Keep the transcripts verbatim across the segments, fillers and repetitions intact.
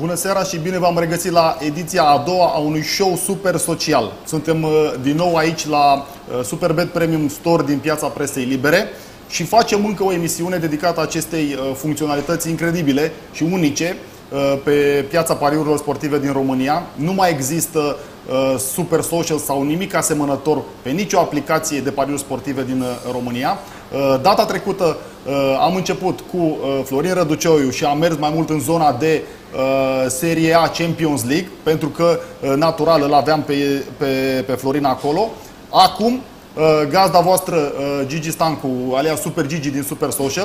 Bună seara și bine v-am regăsit la ediția a doua a unui show super social. Suntem din nou aici la Superbet Premium Store din Piața Presei Libere și facem încă o emisiune dedicată acestei funcționalități incredibile și unice pe piața pariurilor sportive din România. Nu mai există super social sau nimic asemănător pe nicio aplicație de pariuri sportive din România. Data trecută am început cu Florin Răducioiu și am mers mai mult în zona de Serie A Champions League, pentru că natural îl aveam pe, pe, pe Florin acolo. Acum gazda voastră, Gigi Stancu, alias Super Gigi din Super Social,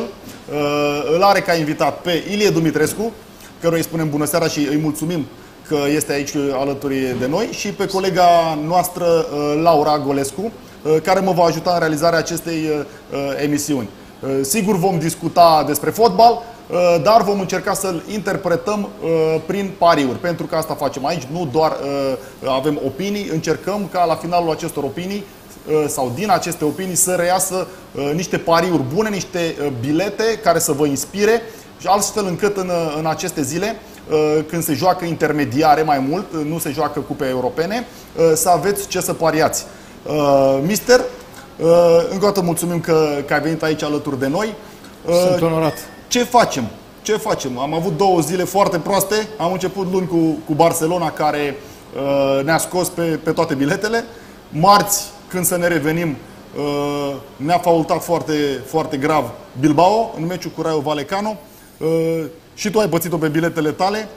îl are ca invitat pe Ilie Dumitrescu, căruia îi spunem bună seara și îi mulțumim că este aici alături de noi, și pe colega noastră Laura Golescu, care mă va ajuta în realizarea acestei emisiuni. Sigur vom discuta despre fotbal, dar vom încerca să-l interpretăm prin pariuri, pentru că asta facem aici, nu doar avem opinii, încercăm ca la finalul acestor opinii sau din aceste opinii să reiasă niște pariuri bune, niște bilete care să vă inspire, și astfel încât în, în aceste zile, când se joacă intermediare mai mult, nu se joacă cupe europene, să aveți ce să pariați. Mister, încă o dată mulțumim că, că ai venit aici alături de noi. Sunt onorat. Ce facem? Ce facem? Am avut două zile foarte proaste. Am început luni cu, cu Barcelona, care uh, ne-a scos pe, pe toate biletele. Marți, când să ne revenim, uh, ne-a faultat foarte, foarte grav Bilbao în meciul cu Rayo Vallecano. Uh, și tu ai pățit-o pe biletele tale.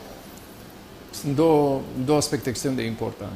Sunt două, două aspecte extrem de importante.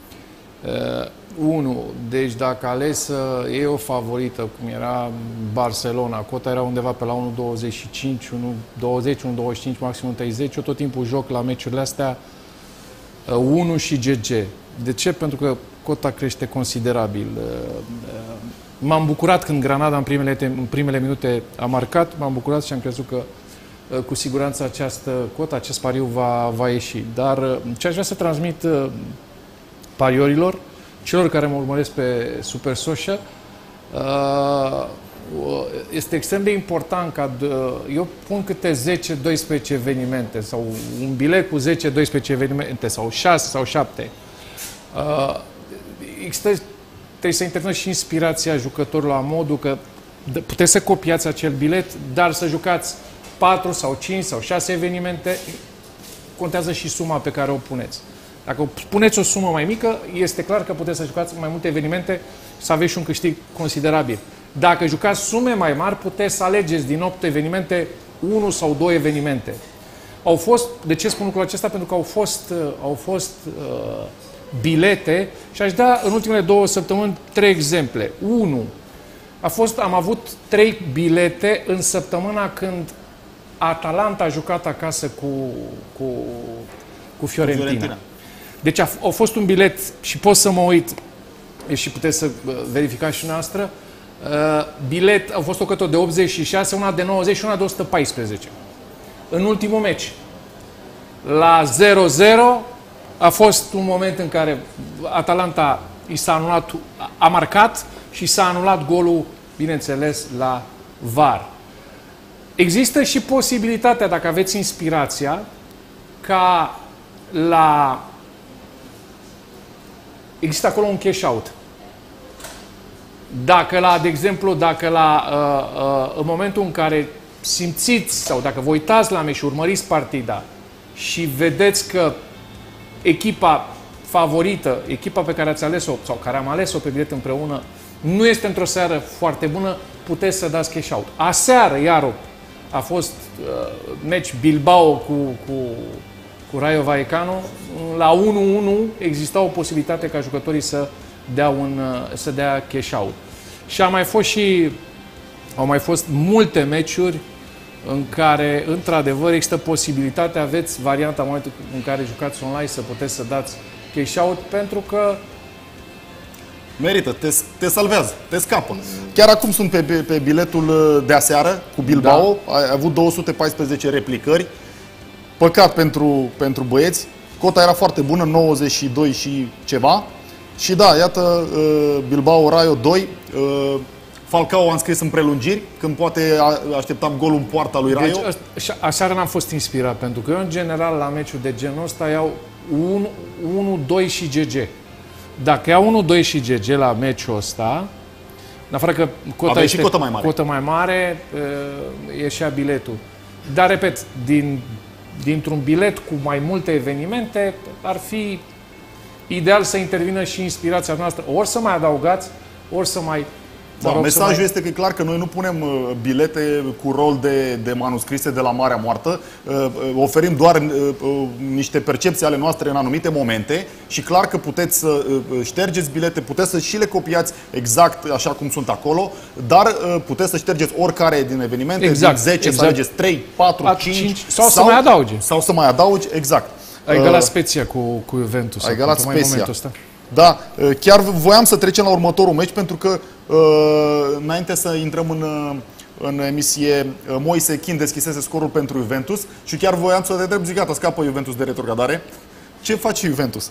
Uh, unu, deci dacă ales să e o favorită, cum era Barcelona, cota era undeva pe la unu virgulă douăzeci și cinci, unu virgulă douăzeci, unu virgulă douăzeci și cinci, maxim unu virgulă treizeci. Eu tot timpul joc la meciurile astea uh, unu și G G. De ce? Pentru că cota crește considerabil. Uh, uh, M-am bucurat când Granada în primele, în primele minute a marcat, m-am bucurat și am crezut că uh, cu siguranță această cotă, acest pariu va, va ieși. Dar uh, ce aș vrea să transmit uh, pariorilor, celor care mă urmăresc pe Super Social, este extrem de important ca eu pun câte zece doisprezece evenimente sau un bilet cu zece doisprezece evenimente sau șase sau șapte. Trebuie să intervină și inspirația jucătorilor la modul că puteți să copiați acel bilet, dar să jucați patru sau cinci sau șase evenimente, contează și suma pe care o puneți. Dacă puneți o sumă mai mică, este clar că puteți să jucați mai multe evenimente și să aveți și un câștig considerabil. Dacă jucați sume mai mari, puteți să alegeți din opt evenimente unu sau doi evenimente. Au fost, de ce spun lucrul acesta? Pentru că au fost, au fost uh, bilete și aș da în ultimele două săptămâni trei exemple. unu. A fost, am avut trei bilete în săptămâna când Atalanta a jucat acasă cu, cu, cu Fiorentina. Fiorentina. Deci a, a fost un bilet și pot să mă uit și puteți să verificați și noastră. Uh, bilet, a fost o cotă de optzeci și șase, una de nouăzeci și una de o sută paisprezece. În ultimul meci, la zero zero, a fost un moment în care Atalanta i s-a anulat, a marcat și s-a anulat golul, bineînțeles, la V A R. Există și posibilitatea, dacă aveți inspirația, ca la... Există acolo un cash out. Dacă la, de exemplu, dacă la, uh, uh, în momentul în care simțiți sau dacă vă uitați la meci și urmăriți partida și vedeți că echipa favorită, echipa pe care ați ales-o sau care am ales-o pe bilet împreună, nu este într-o seară foarte bună, puteți să dați cash out. Aseară, iar a fost uh, meci Bilbao cu, cu cu Rayo Vallecano, la unu unu exista o posibilitate ca jucătorii să dea, un, să dea cash out. Și a mai fost și, au mai fost multe meciuri în care, într-adevăr, există posibilitatea, aveți varianta în momentul în care jucați online să puteți să dați cash out, pentru că merită, te, te salvează, te scapă. Chiar acum sunt pe, pe, pe biletul de aseară cu Bilbao, da. Ai avut două sute paisprezece replicări. Păcat pentru, pentru băieți. Cota era foarte bună, nouăzeci și doi și ceva. Și da, iată, Bilbao Rayo doi. Falcao a înscris în prelungiri, când poate așteptam golul în poarta lui Raio. Deci, aseară n-am fost inspirat, pentru că eu, în general, la meciul de genul ăsta iau unu doi și G G. Dacă iau unu doi și G G la meciul ăsta, în afară că cota este și cotă mai mare, cotă mai mare ieșea biletul. Dar, repet, din, dintr-un bilet cu mai multe evenimente, ar fi ideal să intervină și inspirația noastră. Ori să mai adaugați, ori să mai... Da, mesajul mai... este că e clar că noi nu punem uh, bilete cu rol de, de manuscrise de la Marea Moartă, uh, oferim doar uh, uh, niște percepții ale noastre în anumite momente și clar că puteți să uh, ștergeți bilete, puteți să și le copiați exact așa cum sunt acolo, dar uh, puteți să ștergeți oricare din evenimente, exact, din zece, exact. să alegeți trei, patru, cinci sau, sau să mai adaugi. Sau să mai adaugi, exact. Ai egalat Spezia cu, cu Juventus. Ai egalat Spezia. Da, chiar voiam să trecem la următorul meci pentru că înainte să intrăm în, în emisie, Moise Chin deschisese scorul pentru Juventus și chiar voiam să te întreb, zic, gata, scapă Juventus de retrogradare. Ce face Juventus?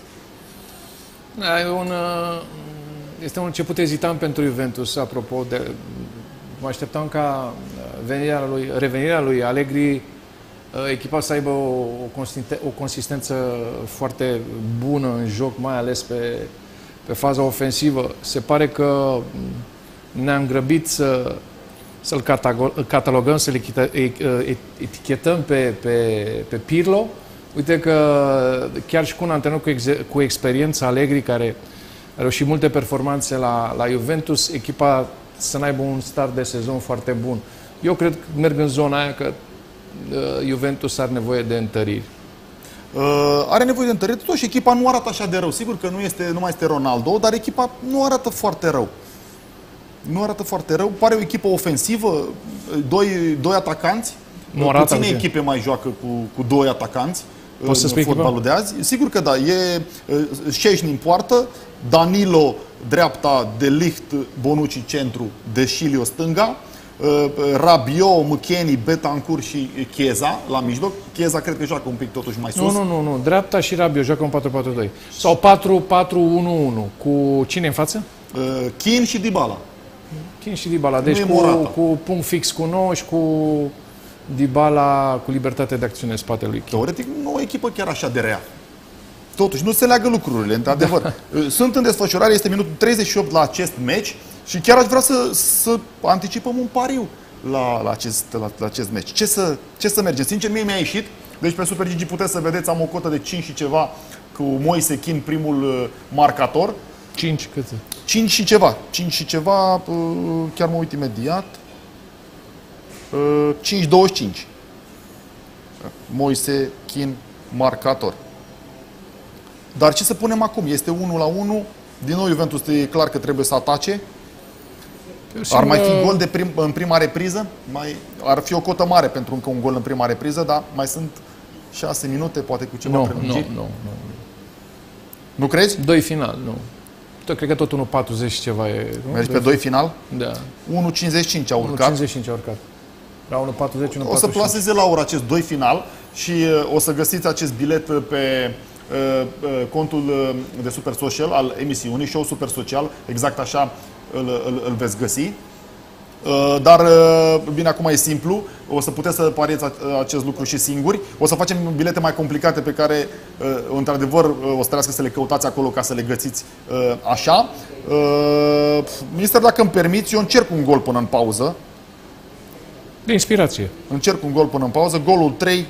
E un, este un început ezitant pentru Juventus, apropo de... Mă așteptam ca venirea lui, revenirea lui Allegri, echipa să aibă o, o consistență foarte bună în joc, mai ales pe, pe faza ofensivă. Se pare că ne-am grăbit să, să-l catalogăm, să-l etichetăm pe, pe, pe Pirlo. Uite că chiar și cu un antrenor cu, ex, cu experiență, Allegri, care a reușit multe performanțe la, la Juventus, echipa să n-aibă un start de sezon foarte bun. Eu cred că merg în zona aia că Juventus are nevoie de întăriri. Uh, are nevoie de întăriri, totuși echipa nu arată așa de rău. Sigur că nu, este, nu mai este Ronaldo, dar echipa nu arată foarte rău. Nu arată foarte rău. Pare o echipă ofensivă, doi, doi atacanți. Nu arată puține echipe mai joacă cu, cu doi atacanți. Poți să spui fotbalul de azi. Sigur că da, e Szczęsny în poartă, Danilo dreapta, De Ligt, Bonucci centru, Deschilio stânga, Rabiot, Mcheni, Bentancur și Chiesa la mijloc. Chiesa cred că joacă un pic totuși mai sus. Nu, nu, nu, nu. Dreapta și Rabiot joacă un patru patru doi. Sau patru patru unu unu. Cu cine în față? Chin și Dybala. Chin și Dybala. Deci cu, cu punct fix cu nouă și cu Dybala cu libertate de acțiune în spatele lui Chin. Teoretic nu o echipă chiar așa de rea. Totuși nu se leagă lucrurile, într-adevăr. Da. Sunt în desfășurare, este minutul treizeci și opt la acest meci. Și chiar aș vrea să, să anticipăm un pariu la, la, acest, la, la acest meci. Ce să, ce să mergem? Sincer, mie mi-a ieșit. Deci pe Super Gigi puteți să vedeți, am o cotă de cinci și ceva cu Moise Chin, primul uh, marcator. cinci cât? cinci și ceva. cinci și ceva, uh, chiar mă uit imediat. Uh, cinci douăzeci și cinci. Moise Chin, marcator. Dar ce să punem acum? Este unu la unu. Din nou Juventus e clar că trebuie să atace. Ar mai fi gol de prim, în prima repriză? Mai, ar fi o cotă mare pentru încă un gol în prima repriză, dar mai sunt șase minute, poate cu ceva no, prelungiri. Nu, nu, nu. Nu crezi? Doi final, nu. Tot, cred că tot unu patruzeci și ceva e... Nu? Mergi pe doi final? Da. unu cincizeci și cinci a urcat. unu cincizeci și cinci a urcat. La unu patruzeci, unu patruzeci și cinci. O să plaseze la ora acest doi final și uh, o să găsiți acest bilet pe uh, uh, contul uh, de Super Social al emisiunii, show Super Social, exact așa îl, îl, îl veți găsi. Uh, dar, uh, bine, acum e simplu, o să puteți să pariați acest lucru și singuri. O să facem bilete mai complicate pe care, uh, într-adevăr, uh, o să trebuiască să le căutați acolo ca să le găsiți uh, așa. Uh, Mister, dacă îmi permiți, eu încerc un gol până în pauză. De inspirație. Încerc un gol până în pauză. Golul trei.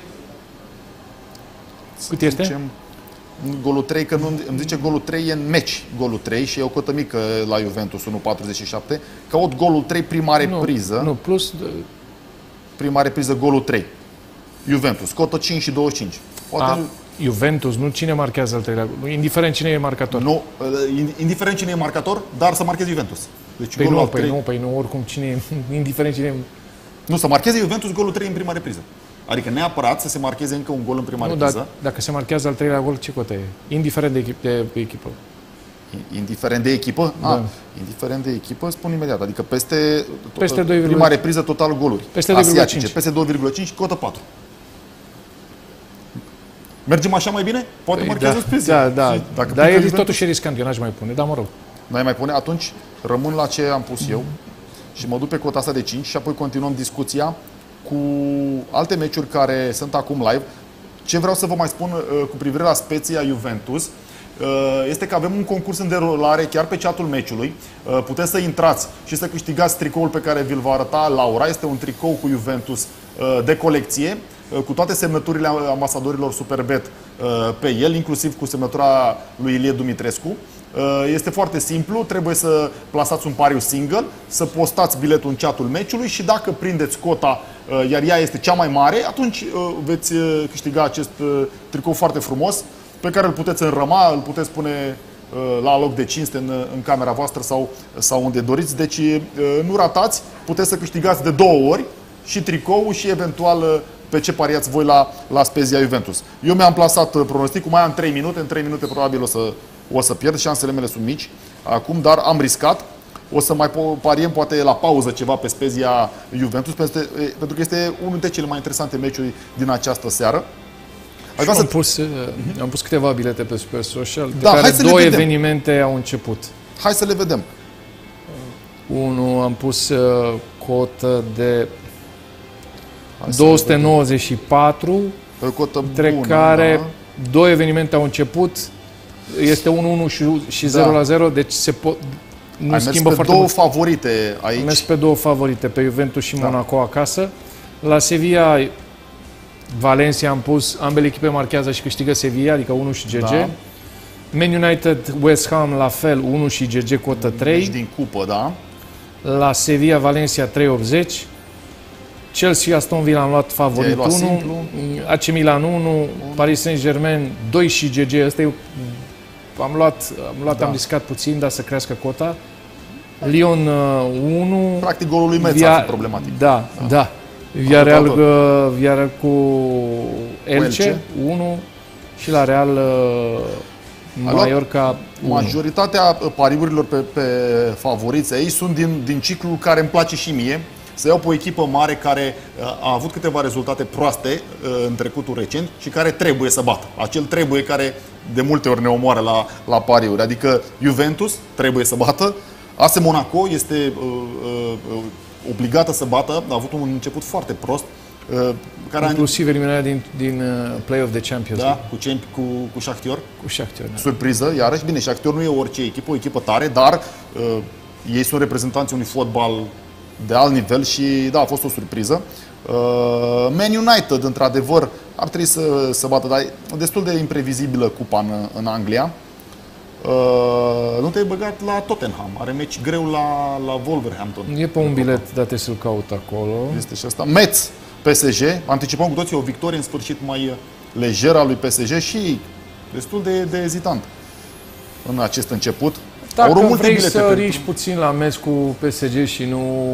Cât este? Zicem, golul trei, că nu, îmi zice golul trei e în meci. Golul trei și e o cotă mică la Juventus, unu patruzeci și șapte. Caut golul trei, prima repriză. Nu, nu plus... Prima repriză, golul trei. Juventus, cotă cinci și douăzeci și cinci. Poate A, Juventus, nu cine marchează al treilea? Indiferent cine e marcator. Nu, indiferent cine e marcator, dar să marcheze Juventus. Deci păi golul nu, păi trei... nu, păi nu, oricum cine e, indiferent cine e... Nu, să marcheze Juventus golul trei în prima repriză. Adică neapărat să se marcheze încă un gol în prima nu, repriză. Dar, dacă se marchează al treilea gol, ce cotă e? Indiferent de, echip, de echipă. Indiferent de echipă? Da. Ah, indiferent de echipă, spun imediat. Adică peste, peste doi, prima repriză total goluri. Peste doi virgulă cinci. Peste doi virgulă cinci, cotă patru. Mergem așa mai bine? Poate păi, marchează da, Spezia. Da, da. Dacă dar e Juventus, totuși riscant, eu n-aș mai pune, dar mă rog. N-ai mai pune? Atunci rămân la ce am pus eu. și mă duc pe cota asta de cinci și apoi continuăm discuția cu alte meciuri care sunt acum live. Ce vreau să vă mai spun cu privire la Spezia Juventus este că avem un concurs în derulare chiar pe chatul meciului. Puteți să intrați și să câștigați tricoul pe care vi-l va arăta Laura. Este un tricou cu Juventus de colecție, cu toate semnăturile ambasadorilor Superbet pe el, inclusiv cu semnătura lui Ilie Dumitrescu. Este foarte simplu, trebuie să plasați un pariu single, să postați biletul în chatul meciului și dacă prindeți cota, iar ea este cea mai mare, atunci veți câștiga acest tricou foarte frumos pe care îl puteți înrăma, îl puteți pune la loc de cinste în, în camera voastră sau, sau unde doriți. Deci nu ratați, puteți să câștigați de două ori și tricoul și eventual pe ce pariați voi la, la Spezia Juventus. Eu mi-am plasat pronosticul, mai am trei minute, în trei minute probabil o să, o să pierd, șansele mele sunt mici acum, dar am riscat. O să mai pariem poate la pauză ceva pe Spezia Juventus, pentru că este unul dintre cele mai interesante meciuri din această seară. Am, să... pus, uh-huh. am pus câteva bilete pe Super Social, da, de care două evenimente au început. Hai să le vedem. Unul am pus uh, cotă de două sute nouăzeci și patru, pe cotă între bună, care da. două evenimente au început. Este unu unu și, și zero la zero, deci se pot... Nu ai schimbă mers pe foarte două mult. favorite aici. Am mers pe două favorite, pe Juventus și da. Monaco acasă. La Sevilla, Valencia am pus, ambele echipe marchează și câștigă Sevilla, adică unu și G G. Da. Man United, West Ham, la fel, unu și G G, cotă trei. Deci din cupă, da. La Sevilla, Valencia, trei optzeci. Chelsea, Aston Villa am luat favorit unu. A C Milan unu. Paris Saint-Germain, doi și G G. Asta e, am luat, am, luat, da. am riscat puțin, dar să crească cota. Lyon unu. Practic golul lui Metz ar fi problematic. Da, da. da. Villarreal, Villarreal cu Elche, unu. Și la Real Mallorca unu. Majoritatea pariurilor pe, pe favoriți aici sunt din, din ciclul care îmi place și mie. Să iau pe o echipă mare care a avut câteva rezultate proaste în trecutul recent și care trebuie să bată. Acel trebuie care de multe ori ne omoară la, la pariuri. Adică Juventus trebuie să bată. A S Monaco este uh, uh, obligată să bată. A avut un început foarte prost. Uh, care Inclusiv eliminarea din, din uh, Play of the Champions. Da, cu, cu, cu Shakhtar. Cu Shakhtar, da. Surpriză, iarăși. Bine, Shakhtar nu e orice echipă, o echipă tare, dar uh, ei sunt reprezentanții unui fotbal de alt nivel și da, a fost o surpriză. Uh, Man United, într-adevăr, ar trebui să, să bată, dar e destul de imprevizibilă cupa în, în Anglia. Uh, nu te-ai băgat la Tottenham, are meci greu la, la Wolverhampton. E pe un bilet, dar trebuie să-l caut acolo. Este și asta. Metz, P S G, anticipăm cu toții o victorie în sfârșit mai lejeră a lui P S G și destul de, de ezitant în acest început. Dacă vrei să riști puțin la meci cu P S G și nu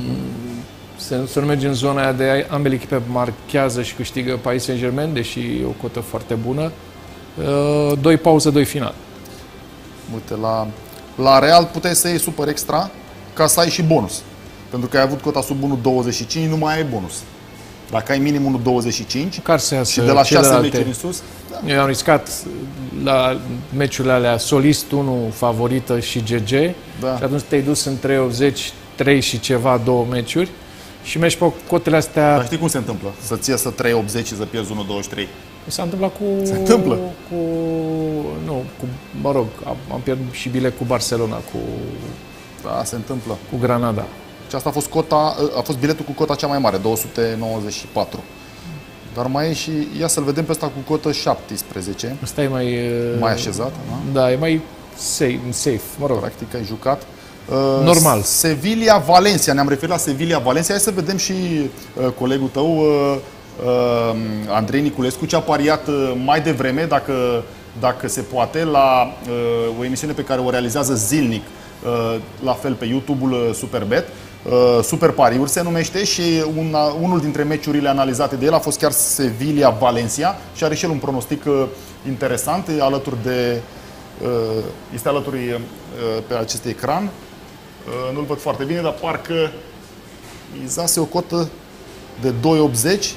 să, să nu mergi în zona aia de ambele echipe marchează și câștigă Paris Saint-Germain, deși e o cotă foarte bună, doi pauză, doi final. Uite, la, la Real puteai să iei super extra ca să ai și bonus. Pentru că ai avut cota sub unu virgulă douăzeci și cinci, nu mai ai bonus. Dacă ai minim unu virgulă douăzeci și cinci și de la șase meciuri în sus... Da. Eu am riscat la meciurile alea Solist unu, favorită și G G. Da. Și atunci te-ai dus în trei optzeci, trei și ceva, două meciuri. Și mergi pe cotele astea... Dar știi cum se întâmplă? Să-ți iasă trei optzeci și să pierzi unu virgulă douăzeci și trei. S-a întâmplat cu... Se întâmplă. Cu... Nu, cu... Mă rog, am pierdut și bilet cu Barcelona, cu... Da, se întâmplă. Cu Granada. Și asta a fost cota, a fost biletul cu cota cea mai mare, două sute nouăzeci și patru. Dar mai e și, ia să-l vedem pe ăsta cu cotă șaptesprezece. Ăsta e mai... Mai așezat, da? Da, e mai safe, safe, mă rog. Practic ai jucat. Normal. Uh, Sevilla-Valencia, ne-am referit la Sevilla-Valencia. Hai să vedem și uh, colegul tău, uh, uh, Andrei Niculescu, ce a pariat uh, mai devreme, dacă, dacă se poate, la uh, o emisiune pe care o realizează zilnic, uh, la fel pe YouTube-ul uh, Superbet. Uh, Super Pariuri se numește și una, unul dintre meciurile analizate de el a fost chiar Sevilla-Valencia și are și el un pronostic uh, interesant, alături de, uh, este alături uh, pe acest ecran. Uh, nu-l văd foarte bine, dar parcă izase o cotă de doi virgulă optzeci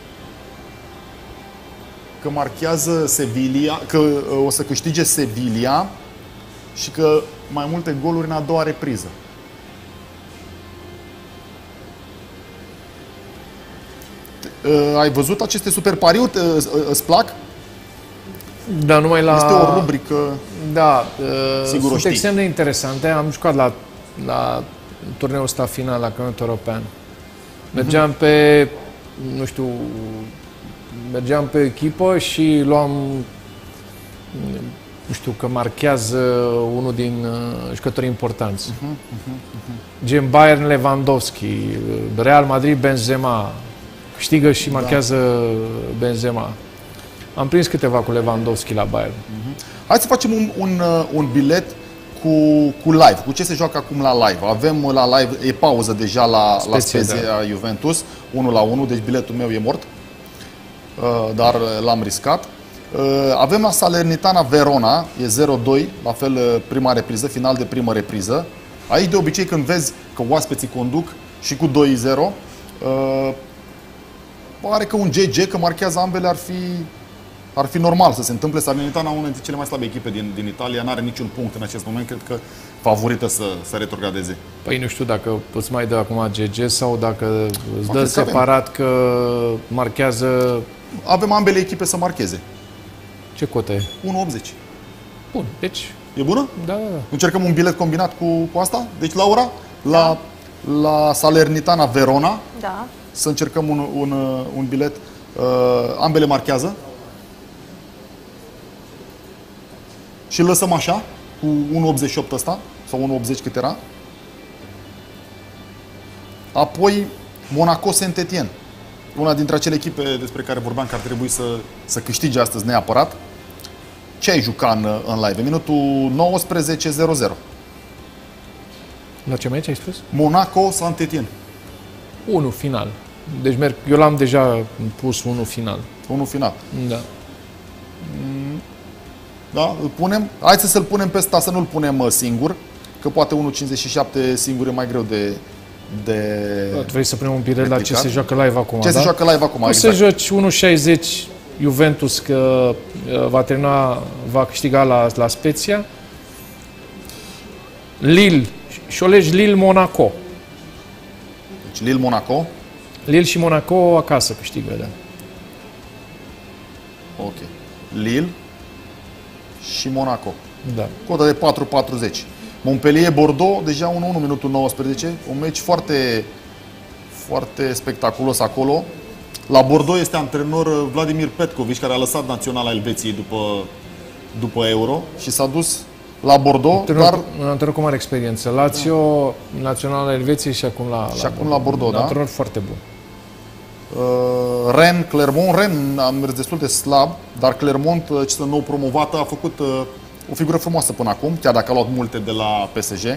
că marchează Sevilla, că uh, o să câștige Sevilla și că mai multe goluri în a doua repriză. Uh, ai văzut aceste super pariuri? Uh, îți plac? Da, numai la... Este o rubrică... Da, uh, sigur sunt știi. extrem de interesante. Am jucat la, la turneul ăsta final, la campionatul european. Mergeam uh-huh. pe, nu știu, mergeam pe echipă și luam, nu știu, că marchează unul din uh, jucători importanți. Uh-huh, uh-huh, uh-huh. Gen Bayern Lewandowski, Real Madrid Benzema, câștigă și marchează da. Benzema. Am prins câteva cu Lewandowski la Bayern. Uh-huh. Hai să facem un, un, un bilet cu, cu live. Cu ce se joacă acum la live? Avem la live, e pauză deja la Spezia, la Spezia da. Juventus, unu la unu, deci biletul meu e mort, dar l-am riscat. Avem la Salernitana Verona, e zero doi, la fel prima repriză, final de primă repriză. Aici de obicei când vezi că oaspeții conduc și cu doi zero, pare că un G G, că marchează ambele, ar fi, ar fi normal să se întâmple. Salernitana, una dintre cele mai slabe echipe din, din Italia, n-are niciun punct în acest moment, cred că favorită să, să retrogradeze. Păi nu știu dacă îți mai dă acum G G sau dacă îți dă separat că marchează... Avem ambele echipe să marcheze. Ce cotă e? unu optzeci. Bun, deci... E bună? Da, da, da. Încercăm un bilet combinat cu, cu asta? Deci, Laura, la, da. la Salernitana Verona, da. Să încercăm un, un, un bilet. Uh, ambele marchează. Și îl lăsăm așa, cu unu optzeci și opt ăsta, sau unu optzeci cât era. Apoi, Monaco Saint-Étienne. Una dintre acele echipe despre care vorbeam că ar trebui să, să câștige astăzi neapărat. Ce ai jucat în, în live? Minutul nouăsprezece zero zero. La ce meci ai spus? Monaco Saint-Étienne. unu final. Deci merg, eu l-am deja pus unu final. unu final. Da. Da, îl punem. Hai să-l punem pe ăsta, să nu-l punem singur, că poate unu cincizeci și șapte singur e mai greu de... de da, tu vrei să punem un bilet la ce se joacă live acum, Ce da? se joacă live acum, o exact. să joci unu șaizeci Juventus, că va termina, va câștiga la, la Spezia. Lille, și o legi Lille-Monaco. Deci Lille-Monaco. Lille și Monaco acasă câștigă, da. Ok. Lille și Monaco. Da. Cotă de patru patruzeci. Montpellier-Bordeaux, deja unu unu, minutul nouăsprezece. Un meci foarte, foarte spectaculos acolo. La Bordeaux este antrenor Vladimir Petković, care a lăsat naționala Elveției după, după Euro și s-a dus la Bordeaux. Antrenor, dar... Un antrenor cu mare experiență. Lazio, da. Naționala Elveției și acum la, și la acum Bordeaux. la Bordeaux, da? Un antrenor foarte bun. Uh, Rennes, Clermont. Rennes a mers destul de slab, dar Clermont, ce sunt nou promovată, a făcut uh, o figură frumoasă până acum, chiar dacă a luat multe de la P S G.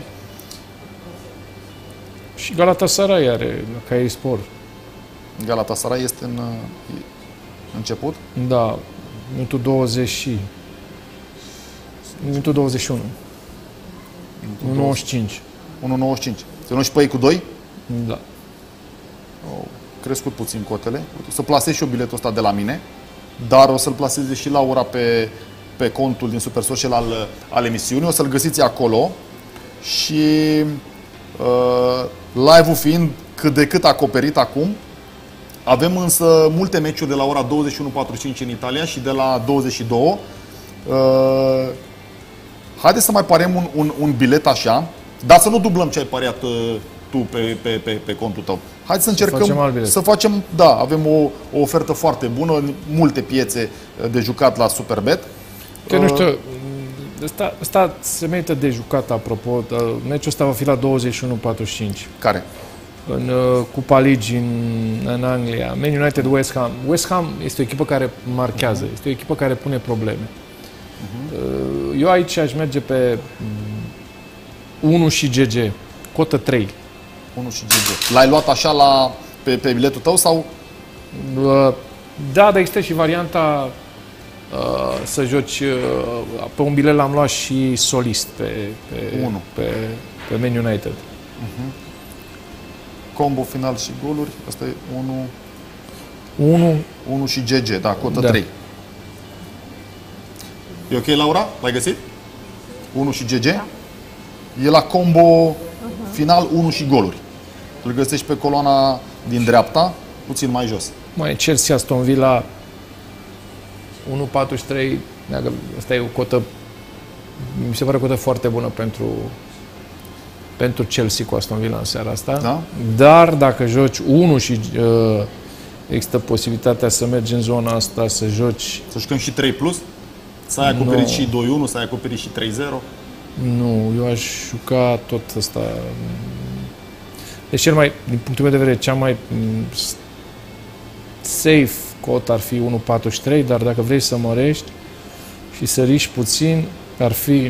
Și Galatasaray are, ca ei spor. Galatasaray este în uh, început? Da, minutul douăzeci și... Minutul douăzeci și unu. unu nouăzeci și cinci. unu nouăzeci și cinci. Se nu și pe ei cu doi? Da. Au crescut puțin cotele. O să plasez și eu biletul ăsta de la mine, dar o să-l plaseze și Laura pe, pe contul din Super Social al, al emisiunii. O să-l găsiți acolo și uh, live-ul fiind cât de cât acoperit acum, avem însă multe meciuri de la ora douăzeci și unu patruzeci și cinci în Italia și de la douăzeci și doi. Uh, haideți să mai parem un, un, un bilet așa, dar să nu dublăm ce ai pariat uh, tu pe, pe, pe, pe contul tău. Haideți să încercăm să facem, să facem, da, avem o, o ofertă foarte bună, multe piețe de jucat la Superbet. Că nu știu, ăsta, ăsta se merită de jucat, apropo, meciul ăsta va fi la douăzeci și unu patruzeci și cinci. Care? În uh, Cupa Ligi în, în Anglia, Man United West Ham. West Ham este o echipă care marchează, uh-huh. este o echipă care pune probleme. Uh-huh. Uh, eu aici aș merge pe um, unu și G G, cotă trei. unu și G G. L-ai luat așa la, pe, pe biletul tău sau? Uh, da, dar există și varianta uh, să joci, uh, pe un bilet l-am luat și solist pe, pe, unu. pe, pe Man United. Uh-huh. Combo final și goluri, asta e unu, unu, unu și G G, da, cotă da. trei. E ok, Laura? L-ai găsit? unu și G G? Da. E la combo uh-huh. final unu și goluri. Îl găsești pe coloana din dreapta, puțin mai jos. Mai Chelsea, Aston Villa unu virgulă patruzeci și trei. Asta e o cotă, mi se pare o cotă foarte bună pentru pentru Chelsea cu Aston Villa în seara asta. Da? Dar dacă joci unu și uh, există posibilitatea să mergi în zona asta, să joci... Să jucăm și trei plus? Să ai acoperit No. și doi unu, să ai acoperit și trei zero? Nu, eu aș juca tot ăsta. Deci cel mai, din punctul meu de vedere, cea mai safe cot ar fi unu virgulă patruzeci și trei, dar dacă vrei să mărești și să riști puțin, ar fi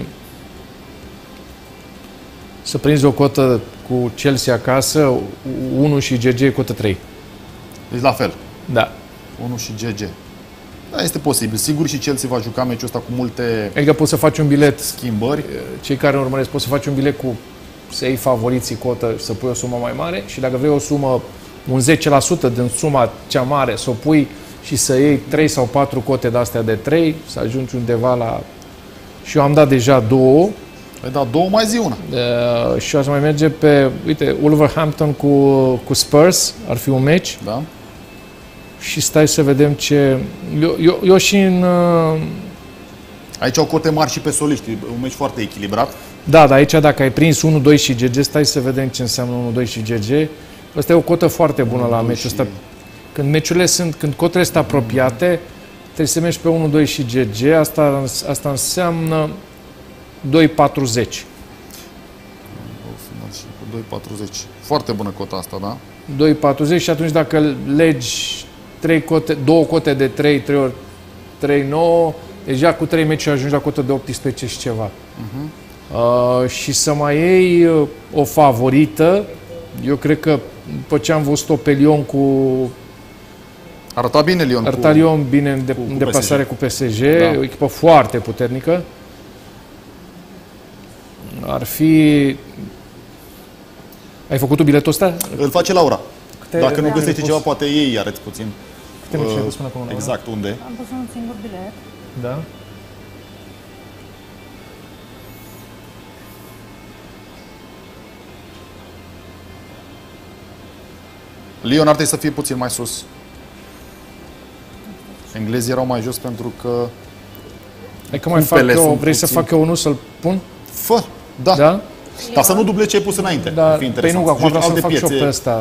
să prinzi o cotă cu Chelsea acasă, unu și G G cotă trei. Deci la fel. Da. unu și G G. Da, este posibil. Sigur și Chelsea va juca meciul ăsta cu multe Adică poți să faci un bilet, schimbări. cei care urmăresc, poți să faci un bilet cu să iei favoriții cotă și să pui o sumă mai mare și dacă vrei o sumă, un zece la sută din suma cea mare, să o pui și să iei trei sau patru cote de astea de trei, să ajungi undeva la... Și eu am dat deja două. Păi da, două mai zi una. Uh, și aș mai merge pe, uite, Wolverhampton cu, cu Spurs, ar fi un meci. Da? Și stai să vedem ce... Eu, eu, eu și în... Uh... Aici au cote mari și pe soliști. Un meci foarte echilibrat. Da, dar aici dacă ai prins unu doi și G G, stai să vedem ce înseamnă unu doi și G G. Asta e o cotă foarte bună la meciul ăsta. Când meciurile sunt, când cotele sunt apropiate, trebuie să mergi pe unu doi și G G. Asta, asta înseamnă doi patruzeci. doi patruzeci. Foarte bună cota asta, da? doi patruzeci și atunci dacă legi trei cote, două cote de trei, trei ori trei nouă, deja cu trei meciuri ajungi la cotă de optsprezece și ceva. Uh-huh. Uh, și să mai iei uh, o favorită, eu cred că după ce am văzut-o pe Lyon cu... Arăta bine Lyon. Arăta cu... Lyon bine în, de, cu, cu în deplasare cu P S G, Da. o echipă foarte puternică. Ar fi... Ai făcut tu biletul ăsta? Îl face Laura. Câte, Dacă nu găsești pus? ceva, poate ei arăți puțin. Câte meciuri ai pus până acum, Laura? Exact, unde? Am pus un singur bilet. Da. Lyon ar trebui să fie puțin mai sus. Englezii erau mai jos pentru că... Hai că mai fac Cumpele eu, sunt vrei să puțin. fac eu unul să-l pun? Fă, da. Da? Dar să nu dublezi ce ai pus înainte. Da, Ar fi păi interesant. nu, acum Joci vreau să alte fac și eu piețe. pe ăsta.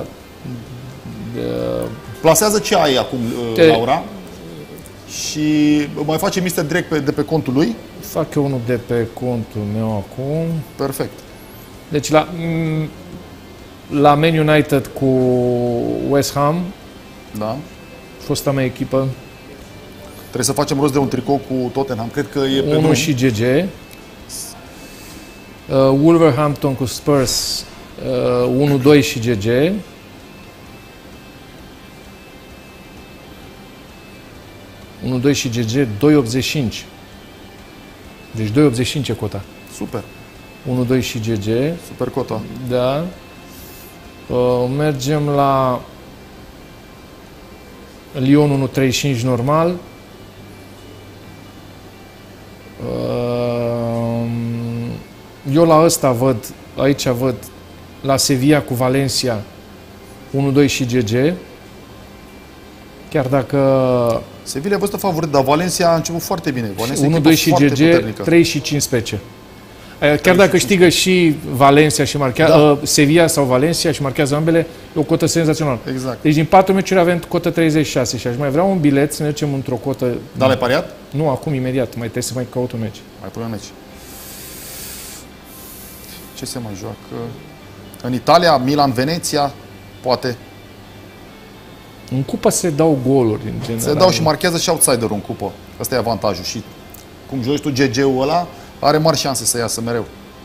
Plasează ce ai acum, uh, Te- Laura, și mai face mister direct pe, de pe contul lui. Fac eu unul de pe contul meu acum. Perfect. Deci la, m, la Man United cu West Ham, Da. fosta mea echipă, Trebuie să facem rost de un tricou cu Tottenham. Cred că e pe unu drum. și G G. Uh, Wolverhampton cu Spurs, uh, unu doi și G G. unu doi și G G, doi optzeci și cinci. Deci doi optzeci și cinci e cota. Super. unu doi și G G. Super cota. Da. Uh, mergem la Lyon unu treizeci și cinci normal. Uh, eu la ăsta văd, aici văd la Sevilla cu Valencia unu doi și G G. Chiar dacă Sevilla a văzut favorit, dar Valencia a început foarte bine. Valencia e unu echipă doi și foarte G G, puternică. trei și cincisprezece. Chiar dacă câștigă și Valencia și marchează, Da. uh, Sevilla sau Valencia și marchează ambele, e o cotă senzațională. Exact. Deci din patru meciuri avem cotă treizeci și șase și aș mai vrea un bilet să mergem într-o cotă... Dar le-ai pariat? Nu, acum, imediat, mai trebuie să mai caut un meci. Mai punem meci. Ce se mai joacă? În Italia, Milan-Veneția, poate. În cupă se dau goluri, în general. Se dau și marchează și outsiderul în cupă. Asta e avantajul. Și cum joci tu G G-ul ăla, are mari șanse să iasă mereu.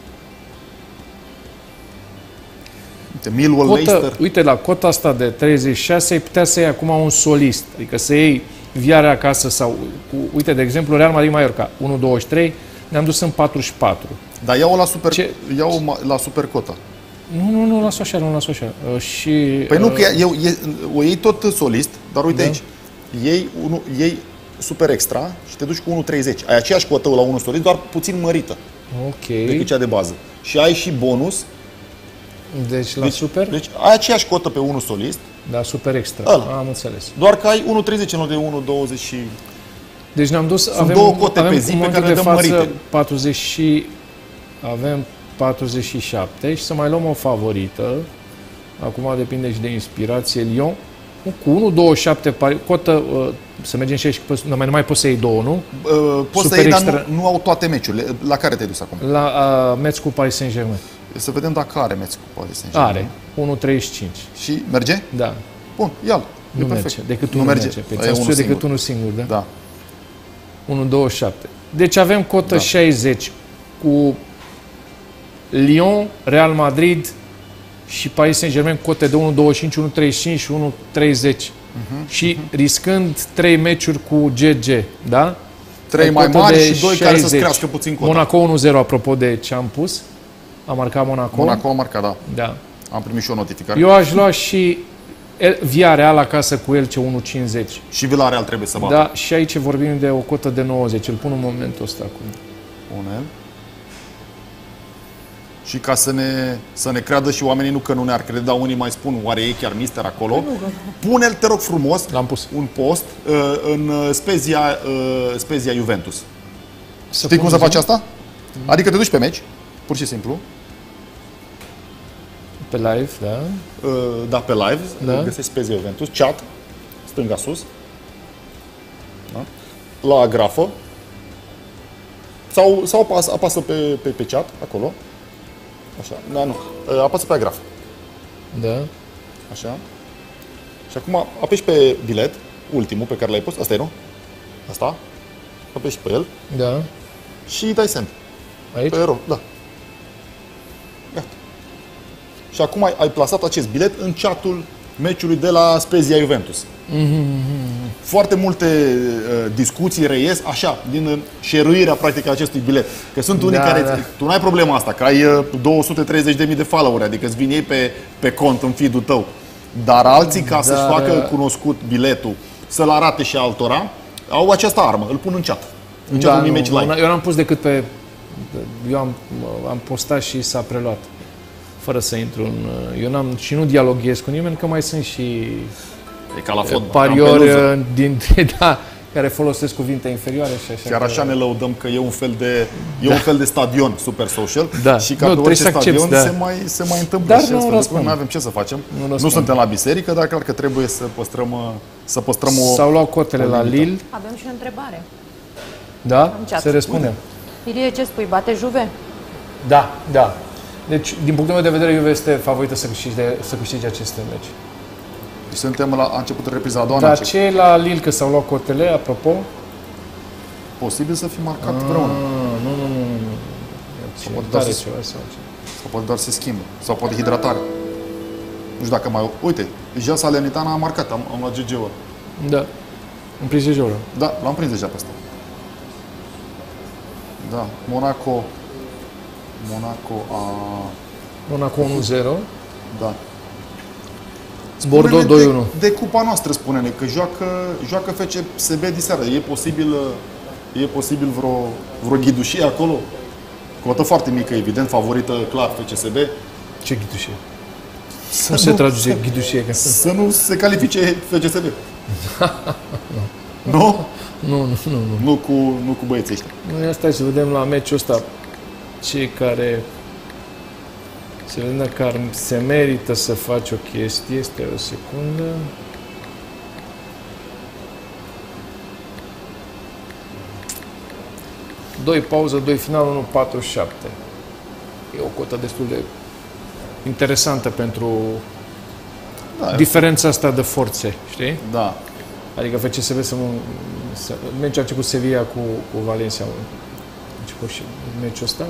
Uite, Millwall, Cotă, Leicester. uite, la cota asta de treizeci și șase ai putea să iei acum un solist. Adică să iei Viarea acasă sau... Cu, uite, de exemplu, Real Madrid-Mallorca, unu douăzeci și trei, ne-am dus în patruzeci și patru. Dar iau la super, Ce- iau la super cota. Nu, nu, nu, las-o așa, nu, las-o așa. Uh, și... Păi nu, uh, că eu, e, o iei tot solist, dar uite Da. aici. Iei, unu, iei super extra și te duci cu unu treizeci. Ai aceeași cotă la unu solist, doar puțin mărită Ok. decât cea de bază. Și ai și bonus Deci la Deci, super? deci ai aceeași cotă pe unul solist, Da, super extra. Ăla. Am înțeles. doar că ai unu treizeci în loc de unu douăzeci și... Deci ne-am dus, Sunt avem, două cote avem pe zi în pe momentul care le de dăm față mărite. patruzeci și, avem patruzeci și șapte și să mai luăm o favorită. Acum depinde și de inspirație. Lyon cu unu douăzeci și șapte pari, cotă, uh, să mergem și aici, nu mai, nu mai poți să iei două, nu? Uh, poți să Super iei, dar extra. nu, nu au toate meciurile. La care te-ai dus acum? La uh, meci cu Paris Saint-Germain. Să vedem dacă are meci cu Paris Saint-Germain. Are. unu treizeci și cinci. Și merge? Da. Bun, ia-l. Nu E merge. perfect. Decât Nu unul merge. merge. Pe E ți-am unul spus decât singur. unul singur, da? Da. unu douăzeci și șapte. Deci avem cotă Da. șaizeci cu Lyon, Real Madrid și Paris Saint-Germain cote de unu douăzeci și cinci, unu treizeci și cinci și unu treizeci. Uh-huh, și uh-huh. riscând trei meciuri cu G G, da? Trei Ai mai cotă mari de și doi care să-ți crească puțin cota. Monaco unu zero, apropo de ce am pus. A marcat Monaco. Monaco a marcat, da. Da. Am primit și o notificare. Eu aș lua și El, Villarreal acasă cu Elche unu cincizeci. Și Villarreal trebuie să bată. Da, și aici vorbim de o cotă de nouăzeci. Îl pun în momentul ăsta acum. Pune-l. Și ca să ne, să ne creadă și oamenii, nu că nu ne-ar crede, dar unii mai spun, oare e chiar mister acolo? Pune-l, te rog frumos, L-am pus. un post uh, în uh, Spezia, uh, Spezia Juventus. Să Știi cum pun să faci zi? asta? Adică te duci pe meci, pur și simplu, Pe live, da. uh, da, pe live, Da. găsești Spezia Juventus, chat, stânga sus, da? La grafă, sau, sau apasă, apasă pe, pe, pe chat, acolo, așa, da, nu, uh, apasă pe grafă. Da. Așa. Și acum apeși pe bilet, ultimul pe care l-ai pus, asta e, nu? Asta. Apeși pe el Da. și îi dai send. Aici? Pe ero, da. Gata. Și acum ai, ai plasat acest bilet în chatul meciului de la Spezia Juventus. Mm-hmm. Foarte multe uh, discuții reies, așa, din uh, șeruirea practică a acestui bilet. Că sunt unii Da, care, da. tu nu ai problema asta, că ai uh, două sute treizeci de mii de follow-uri, adică îți vin ei pe, pe cont în feed-ul tău. Dar alții, ca să-și Dar, facă uh, cunoscut biletul, să-l arate și altora, au această armă, îl pun în chat. În chatul unui nu, meci nu, live. eu n-am pus decât pe... Eu am, am postat și s-a preluat. Fără să intru în... Eu n-am... Și nu dialoghez cu nimeni, că mai sunt și E ca la fotbal. pariori ca în peluză. dintre... Da, care folosesc cuvinte inferioare și așa. Chiar că- așa ne lăudăm că e un fel de, e un fel de stadion super social Da. și ca Nu, pe trebuie orice să accepti, stadion da. se, mai, se mai întâmplă Dar și nu astfel de răspund. lucruri. Nu avem ce să facem. Nu Nu, răspund. suntem la biserică, dar clar că trebuie să păstrăm, uh, să păstrăm o... S-au luat cotele la Lille. Avem și o întrebare. Da? chat. Să răspundem. Ilie, ce spui? Bate Juve? Da, da. Deci, din punctul meu de vedere, Juve este favorită să câștige, să câștige aceste meci. Deci suntem la a început repriza a doua. Dar Dar ce... cei la Lille, că s-au luat cotele, apropo... Posibil să fi marcat împreună. Ah, nu, nu, nu, nu, nu. Sau poate doar Tare să- ceva sau ce. Sau poate doar se schimbă. Sau poate hidratare. Nu știu dacă mai... Uite, Jean Salernitana a marcat, am, am luat G G-ul. Da. În prins de jură. Da, l-am prins deja pe ăsta. Da, Monaco... Monaco a... Monaco unu zero. Da. Bordeaux Spune-ne doi de, unu. de cupa noastră, spune-ne, că joacă, joacă F C S B diseară. E posibil, e posibil vreo, vreo ghidușie acolo? Cotă foarte mică, evident, favorită, clar, F C S B. Ce ghidușie? Cum se traduce ghidușie? Că... Să nu se califice F C S B. Nu? Nu, nu, nu, nu. Nu cu, nu cu băieții ăștia. Noi asta să vedem la meciul ăsta cei care să vedem dacă ar, se merită să faci o chestie. Este o secundă. Doi pauză, doi final, unu patruzeci și șapte. E o cotă destul de interesantă pentru Da, diferența asta de forțe, știi? da. Adică F C S B să nu... Să, meciul a început Sevilla cu, cu Valencia. A început și meciul ăsta.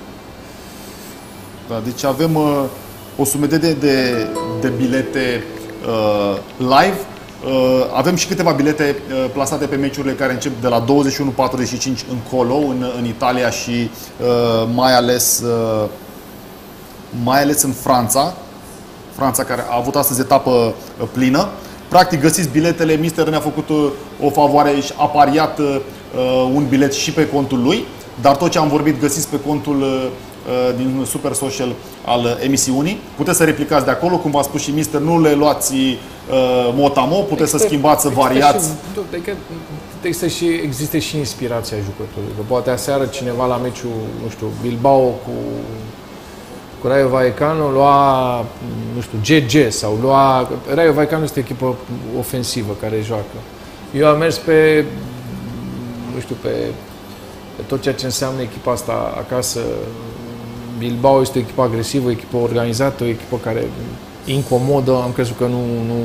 Da, deci avem uh, o sumedenie de, de bilete uh, live. Uh, avem și câteva bilete uh, plasate pe meciurile care încep de la douăzeci și unu patruzeci și cinci încolo în, în Italia și uh, mai ales uh, mai ales în Franța. Franța care a avut astăzi etapă uh, plină. Practic găsiți biletele, Mister ne-a făcut uh, o favoare și a pariat uh, un bilet și pe contul lui, dar tot ce am vorbit găsiți pe contul uh, din Super Social al emisiunii. Puteți să replicați de acolo, cum v-a spus și mister, nu le luați uh, motamo, puteți există, să schimbați, să variați. Și, adică, există și, există și inspirația jucătorului. Că poate aseară cineva la meciul, nu știu, Bilbao cu, cu Rayo Vallecano lua, nu știu, G G sau lua... Rayo Vallecano este o echipă ofensivă care joacă. Eu am mers pe, nu știu, pe, pe tot ceea ce înseamnă echipa asta acasă. Bilbao este o echipă agresivă, o echipă organizată, o echipă care incomodă. Am crezut că nu... nu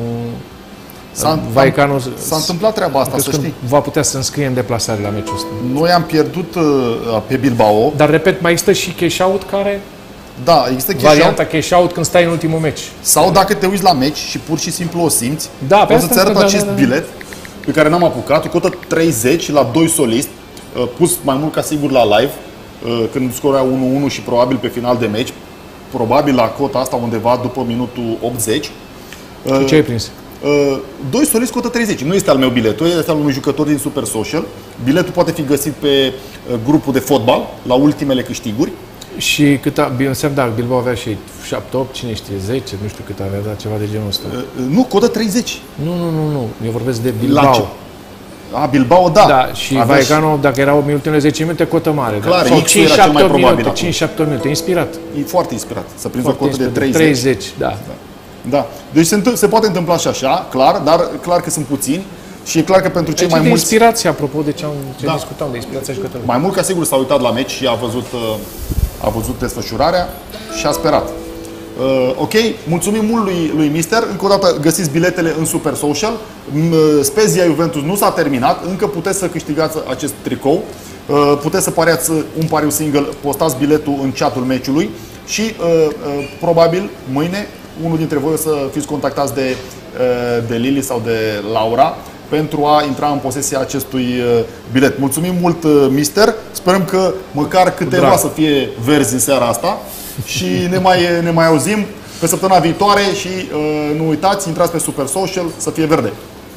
S-a, s-a întâmplat treaba asta, să știi. Va putea să înscrie în deplasare la meciul ăsta. Noi am pierdut uh, pe Bilbao. Dar, repet, mai există și cash-out care... Da, există cash-out. Varianta cash-out când stai în ultimul meci. Sau dacă te uiți la meci și pur și simplu o simți, da, o să-ți arăt acest da, da, da. bilet pe care n-am apucat, e cotă treizeci la doi soliști, uh, pus mai mult ca sigur la live, uh, când scorea unu unu și probabil pe final de meci, probabil la cota asta undeva după minutul optzeci. Uh, ce ai prins? Uh, doi soliști cotă treizeci. Nu este al meu biletul, este al unui jucător din Super Social. Biletul poate fi găsit pe uh, grupul de fotbal, la ultimele câștiguri. Și cât a, înseamnă, da, Bilbao avea și șapte opt, cine știe, zece, nu știu cât avea, dar ceva de genul ăsta. Uh, nu, cotă treizeci. Nu, nu, nu, nu, eu vorbesc de Bilbao. A, Bilbao, da. Da, și Vallecano, și... dacă erau ultimele zece minute, cotă mare. Clar, da? X era cel mai probabil. cinci șapte minute, inspirat. E foarte inspirat, să prinzi o cotă de treizeci. treizeci, da. da. Da. Deci se, se poate întâmpla și așa, clar, dar clar că sunt puțini și e clar că pentru cei deci mai de mulți... inspirație, apropo de ce, am, ce da. discutam, de inspirația jucătorului. Mai mult ca sigur s-a uitat la meci și a văzut, a văzut desfășurarea și a sperat. Uh, ok, mulțumim mult lui, lui Mister. Încă o dată găsiți biletele în Super Social. Spezia Juventus nu s-a terminat, încă puteți să câștigați acest tricou. Uh, puteți să pariați un pariu single, postați biletul în chatul meciului și uh, uh, probabil mâine unul dintre voi o să fiți contactați de, de Lili sau de Laura pentru a intra în posesia acestui bilet. Mulțumim mult, Mister! Sperăm că măcar câteva Drag. să fie verzi în seara asta și ne mai, ne mai auzim pe săptămâna viitoare și nu uitați, intrați pe Super Social să fie verde.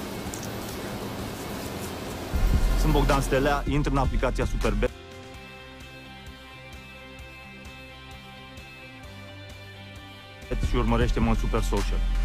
Sunt Bogdan Stelea, intră în aplicația Superbet și urmărește-mă în Super Social.